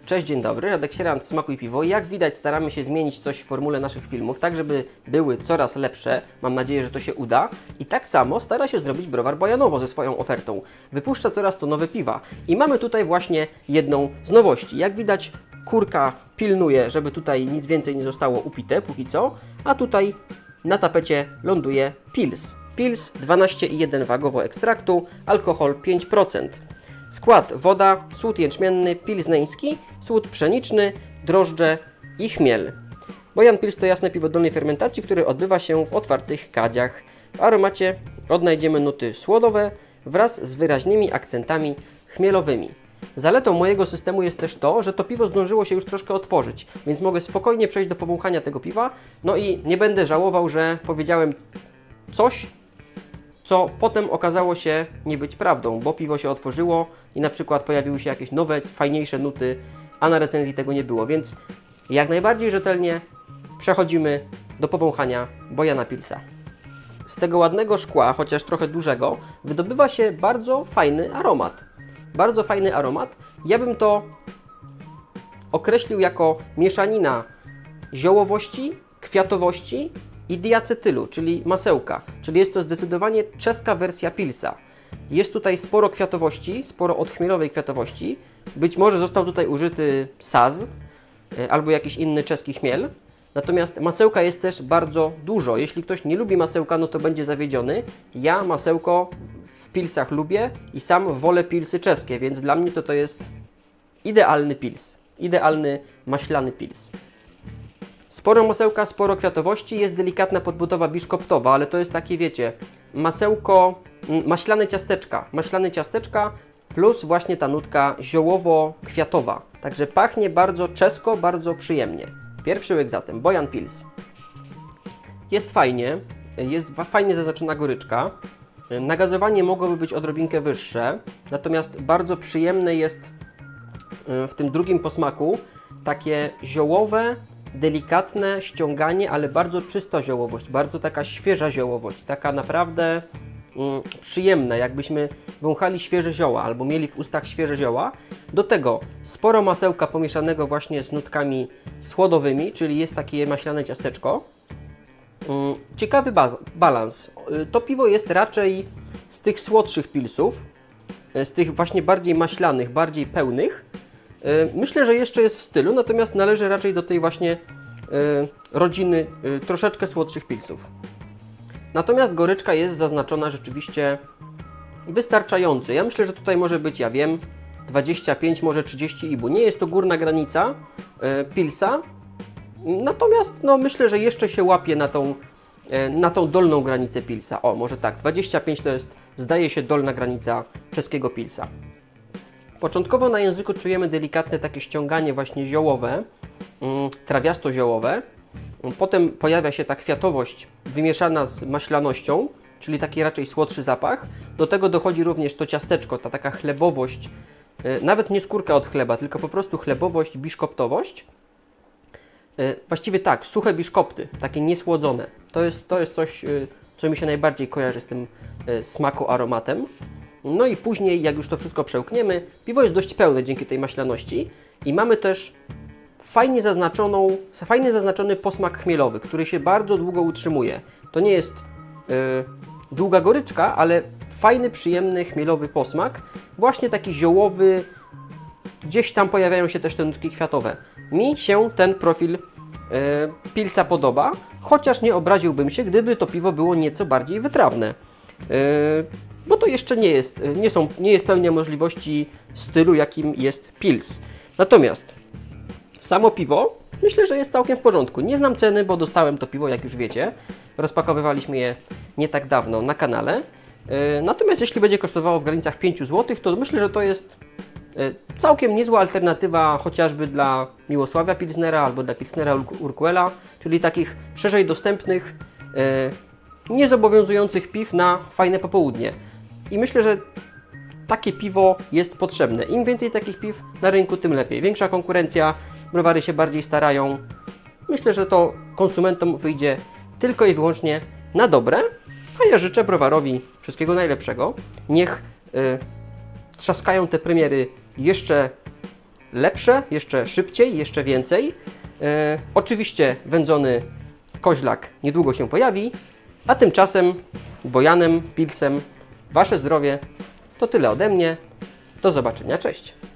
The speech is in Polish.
Cześć, dzień dobry, Radek Sierant, Smakuj Piwo. Jak widać, staramy się zmienić coś w formule naszych filmów, tak żeby były coraz lepsze. Mam nadzieję, że to się uda. I tak samo stara się zrobić browar Bojanowo ze swoją ofertą. Wypuszcza coraz to nowe piwa. I mamy tutaj właśnie jedną z nowości. Jak widać, kurka pilnuje, żeby tutaj nic więcej nie zostało upite póki co. A tutaj na tapecie ląduje Pils. Pils 12,1 wagowo ekstraktu, alkohol 5%. Skład: woda, słód jęczmienny, pilzneński, słód pszeniczny, drożdże i chmiel. Bojan Pils to jasne piwo dolnej fermentacji, które odbywa się w otwartych kadziach. W aromacie odnajdziemy nuty słodowe wraz z wyraźnymi akcentami chmielowymi. Zaletą mojego systemu jest też to, że to piwo zdążyło się już troszkę otworzyć, więc mogę spokojnie przejść do powąchania tego piwa, no i nie będę żałował, że powiedziałem coś, co potem okazało się nie być prawdą, bo piwo się otworzyło i na przykład pojawiły się jakieś nowe, fajniejsze nuty, a na recenzji tego nie było, więc jak najbardziej rzetelnie przechodzimy do powąchania Bojana Pilsa. Z tego ładnego szkła, chociaż trochę dużego, wydobywa się bardzo fajny aromat. Bardzo fajny aromat. Ja bym to określił jako mieszanina ziołowości, kwiatowości i diacetylu, czyli masełka. Czyli jest to zdecydowanie czeska wersja Pilsa. Jest tutaj sporo kwiatowości, sporo odchmielowej kwiatowości. Być może został tutaj użyty saz albo jakiś inny czeski chmiel. Natomiast masełka jest też bardzo dużo. Jeśli ktoś nie lubi masełka, no to będzie zawiedziony. Ja masełko w pilsach lubię i sam wolę pilsy czeskie, więc dla mnie to jest idealny pils. Idealny maślany pils. Sporo masełka, sporo kwiatowości, jest delikatna podbudowa biszkoptowa, ale to jest takie, wiecie, masełko, maślane ciasteczka plus właśnie ta nutka ziołowo-kwiatowa. Także pachnie bardzo czesko, bardzo przyjemnie. Pierwszy łyk zatem, Bojan Pils. Jest fajnie zaznaczona goryczka. Nagazowanie mogłoby być odrobinkę wyższe, natomiast bardzo przyjemne jest w tym drugim posmaku takie ziołowe, delikatne ściąganie, ale bardzo czysta ziołowość, bardzo taka świeża ziołowość, taka naprawdę przyjemna, jakbyśmy wąchali świeże zioła albo mieli w ustach świeże zioła. Do tego sporo masełka pomieszanego właśnie z nutkami słodowymi, czyli jest takie maślane ciasteczko. Ciekawy balans. To piwo jest raczej z tych słodszych pilsów, z tych właśnie bardziej maślanych, bardziej pełnych. Myślę, że jeszcze jest w stylu, natomiast należy raczej do tej właśnie rodziny troszeczkę słodszych pilsów. Natomiast goryczka jest zaznaczona rzeczywiście wystarczająco. Ja myślę, że tutaj może być, ja wiem, 25, może 30 IBU. Nie jest to górna granica pilsa, natomiast no, myślę, że jeszcze się łapie na tą dolną granicę pilsa. O, może tak, 25 to jest, zdaje się, dolna granica czeskiego pilsa. Początkowo na języku czujemy delikatne takie ściąganie właśnie ziołowe, trawiasto-ziołowe. Potem pojawia się ta kwiatowość wymieszana z maślanością, czyli taki raczej słodszy zapach. Do tego dochodzi również to ciasteczko, ta taka chlebowość, nawet nie skórka od chleba, tylko po prostu chlebowość, biszkoptowość. Właściwie tak, suche biszkopty, takie niesłodzone. To jest coś, co mi się najbardziej kojarzy z tym smaku-aromatem. No i później, jak już to wszystko przełkniemy, piwo jest dość pełne dzięki tej maślaności i mamy też fajnie zaznaczony posmak chmielowy, który się bardzo długo utrzymuje. To nie jest długa goryczka, ale fajny, przyjemny, chmielowy posmak. Właśnie taki ziołowy, gdzieś tam pojawiają się też te nutki kwiatowe. Mi się ten profil pilsa podoba, chociaż nie obraziłbym się, gdyby to piwo było nieco bardziej wytrawne. Bo to jeszcze nie jest pełnia możliwości stylu, jakim jest pils. Natomiast samo piwo myślę, że jest całkiem w porządku. Nie znam ceny, bo dostałem to piwo, jak już wiecie. Rozpakowywaliśmy je nie tak dawno na kanale. Natomiast jeśli będzie kosztowało w granicach 5 zł, to myślę, że to jest całkiem niezła alternatywa chociażby dla Miłosławia Pilsnera albo dla Pilsnera Urquella, czyli takich szerzej dostępnych, niezobowiązujących piw na fajne popołudnie. I myślę, że takie piwo jest potrzebne. Im więcej takich piw na rynku, tym lepiej. Większa konkurencja, browary się bardziej starają. Myślę, że to konsumentom wyjdzie tylko i wyłącznie na dobre. A ja życzę browarowi wszystkiego najlepszego. Niech trzaskają te premiery jeszcze lepsze, jeszcze szybciej, jeszcze więcej. Oczywiście wędzony koźlak niedługo się pojawi, a tymczasem Bojanem, Pilsem, Wasze zdrowie. To tyle ode mnie. Do zobaczenia, cześć.